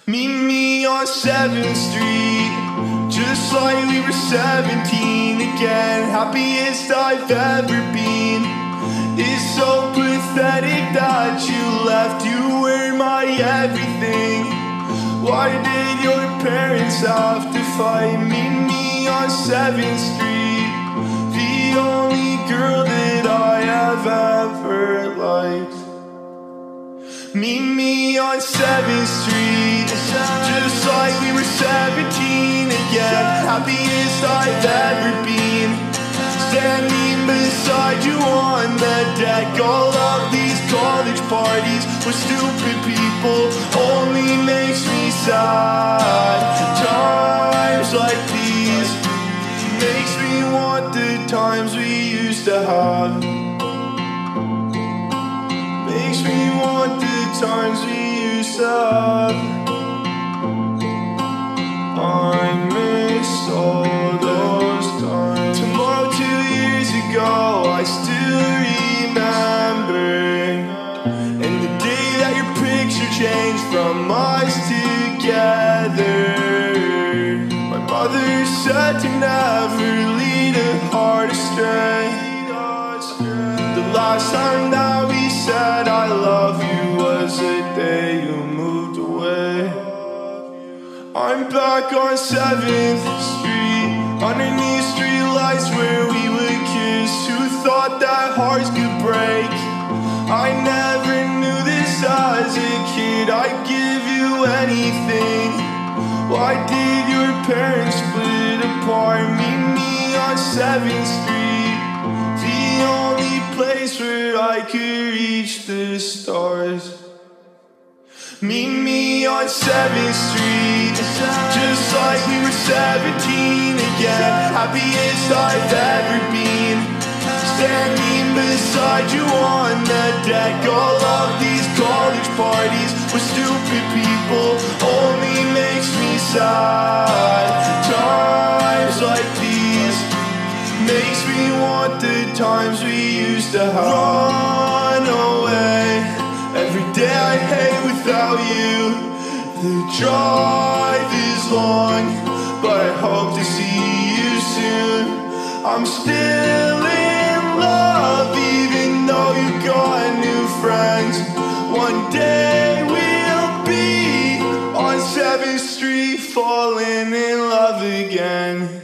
Meet me on 7th Street, just like we were 17 again. Happiest I've ever been. It's so pathetic that you left. You were my everything. Why did your parents have to fight? Meet me on 7th Street, the only girl that I have ever liked. Meet me on 7th Street, just like we were 17 again. Happiest I've ever been. Standing beside you on the deck. All of these college parties with stupid people only makes me sad. Times like these makes me want the times we used to have. Makes me want the times we used to have. I miss all those times. Tomorrow 2 years ago, I still remember. And the day that your picture changed from us together. My mother said to never lead a heart astray. The last time that we said I love you was the day you moved away. I'm back on 7th Street, underneath street lights where we would kiss. Who thought that hearts could break? I never knew this as a kid. I'd give you anything. Why did your parents split apart? Meet me on 7th Street, the only place where I could reach the stars. Meet me on 7th Street, just like we were 17 again. Happiest I've ever been. Standing beside you on the deck. All of these college parties with stupid people only makes me sad. Times like these makes me want the times we used to have. Run away. Every day I hate without you. The drive is long, but I hope to see you soon. I'm still in love, even though you got new friends. One day we'll be on 7th Street, falling in love again.